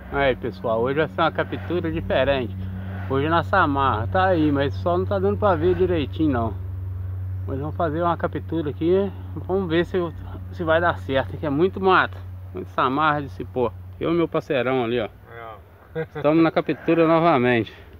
Aí pessoal, hoje vai ser uma captura diferente. Hoje na Samarra, tá aí, mas só não tá dando pra ver direitinho não. Mas vamos fazer uma captura aqui. Vamos ver se vai dar certo, que é muito mato, muito Samarra de cipó. Eu e meu parceirão ali, ó. Estamos na captura novamente.